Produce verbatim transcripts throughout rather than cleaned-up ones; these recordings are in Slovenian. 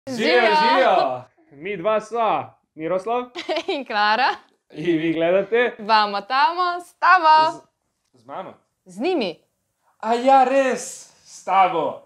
Živijo, živijo! Mi dva sva, Miroslav in Klara. In vi gledate Vamo tamo s tabo. Z, z mano? Z njimi. A ja, res, s tabo.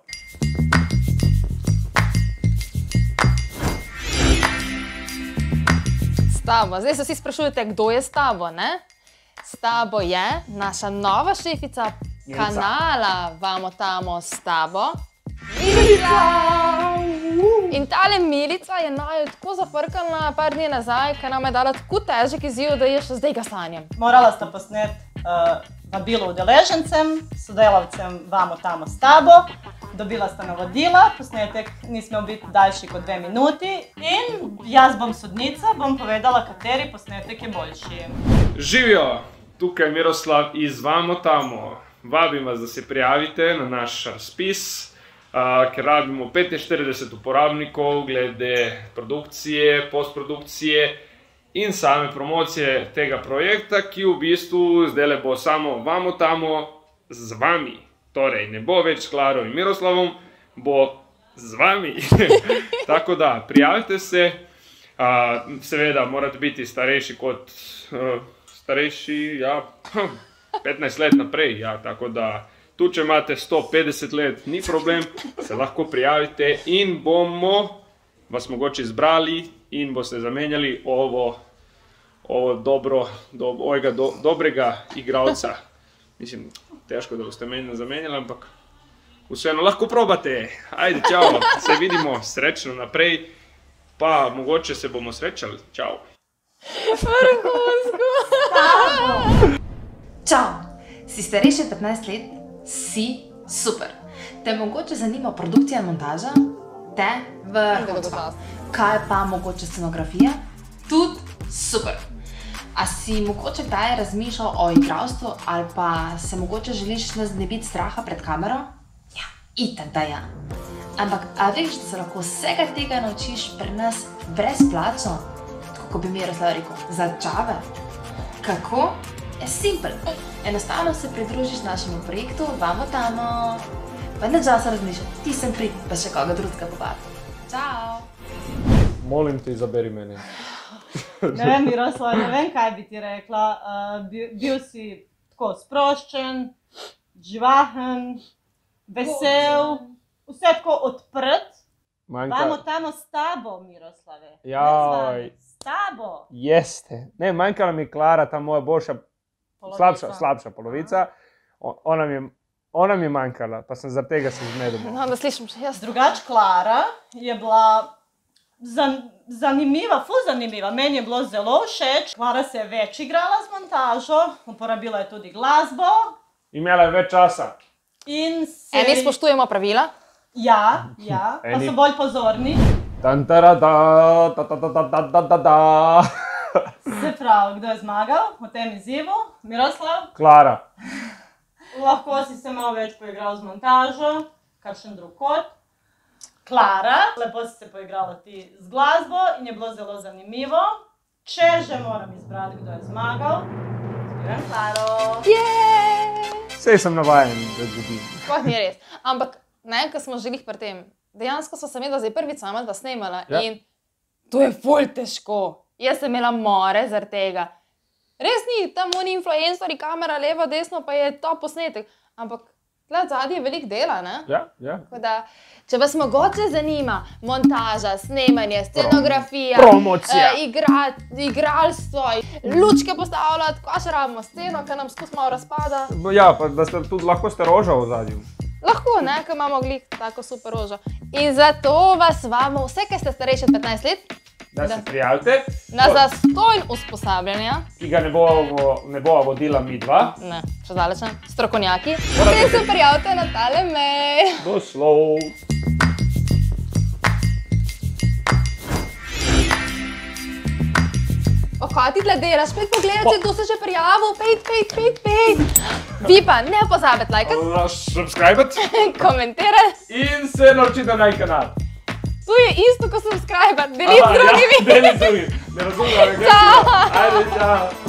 S tabo. Zdaj se vsi sprašujete, kdo je s tabo, ne? S tabo je naša nova šefica Milica. Kanala Vamo tamo s tabo. Milica! In tale Milica je naju tako zafrkala par dni nazaj, ker nam je dala tako težek izziv, da je še zdaj ga sanjam. Morala sta posnet uh, vabilo udeležencem, sodelavcem Vamo tamo s tabo, dobila sta navodila, posnetek ni smel biti daljši kot dve minuti in jaz bom sodnica, bom povedala, kateri posnetek je boljši. Živijo, tukaj Miroslav iz Vamo tamo. Vabim vas, da se prijavite na naš razpis, uh, ker rabimo petinštirideset uporabnikov glede produkcije, postprodukcije in same promocije tega projekta, ki v bistvu zdaj bo samo Vamo tamo z vami. Torej, ne bo več s Klaro in Miroslavom, bo z vami. Tako da, prijavite se. Uh, seveda, morate biti starejši kot uh, starejši, ja, petnajst let naprej, ja, tako da tu, če imate sto petdeset let, ni problem, se lahko prijavite in bomo vas mogoče izbrali in boste zamenjali ovo, ovo dobro, do, ovega do, dobrega igralca. Mislim, težko, da boste meni zamenjali, ampak vseeno lahko probate. Ajde, čau, se vidimo, srečno naprej, pa mogoče se bomo srečali. Čau. Vrhunsko! Čau! Si starejši petnajst let? Si super! Te mogoče zanima produkcija in montaža? Te vrhunsko! Kaj pa mogoče scenografija? Tudi super! A si mogoče kdaj razmišljal o igralstvu ali pa se mogoče želiš znebiti straha pred kamero? Ja, itak da ja! Ampak, a veš, da se lahko vsega tega naučiš pri nas brezplačno? Tako kot bi Miroslav rekel, za čave. Kako? Je simpel. Enostavno se pridružiš našemu projektu Vamo tamo. Pa ne časa razmišljati, ti sem prid, pa še koga drugega povabi. Čau! Molim te, izaberi mene. Ne vem, Miroslav, ne vem, kaj bi ti rekla. Uh, bil, bil si tako sproščen, živahen, vesel, vse tako odprt. Manjka... Vamo tamo s tabo, Miroslave. Jaj. S tabo. Jeste. Ne, manjkala mi je Klara, ta moja boljša, slabša, slabša polovica. O, ona, mi je, ona mi je manjkala, pa sem zaradi tega se zmedel. No, da slišim še jaz. Drugač, Klara je bila zan, zanimiva, ful zanimiva. Meni je bilo zelo všeč. Klara se je več igrala z montažo, uporabila je tudi glasbo. Imela je več časa. In se... Eni spoštujemo pravila. Ja, ja, pa so bolj pozorni. Tantarada, ta ta ta ta ta ta ta ta. Se pravi, kdo je zmagal v tem izzivu? Miroslav? Klara. Lahko si se malo več poigral z montažo, kakšen drug kot. Klara, lepo si se poigrala ti z glasbo in je bilo zelo zanimivo. Če že moram izbrati, kdo je zmagal, izbiram Klaro. Jeee! Sej sem navajen, da zgodim. Sploh ni res. Ampak, ne, ko smo želih pri tem, dejansko so se medla zdaj prvič sama dva snemala Ja. in to je ful težko. Jaz sem imela more zaradi tega. Res ni, tam oni influencerji, kamera levo, desno, pa je to posnetek. Ampak tle zadnji je veliko dela, ne? Ja, ja. Tako da, če vas mogoče zanima montaža, snemanje, scenografija, Promocija. eh, igra, igralstvo, lučke postavljati, ko še rabimo sceno, ker nam skus malo razpada. Ja, pa da ste tudi lahko ste roža v zadju. Lahko, ne, ker imamo glih tako super rožo. In zato vas vamo, vse, ki ste starejši od petnajst let, Da se prijavite. na zastonj usposabljanja, Ki ga ne bova, ne bova vodila mi dva. ne, še daleč ne, strokovnjaki, potem se prijavite na tale mail. Doslov. O, kaj ti tle delaš? Pej pogledaj, če kdo se že prijavil, pej, pej, pej, pej. Vi pa ne pozabite lajkati, Subscribati komentirati. in se naročite na kanal. Tu je isto, ko subscribe, deliti z drugimi. Ja, deliti z drugimi. Ne razumem, kaj je. Ajde, čau.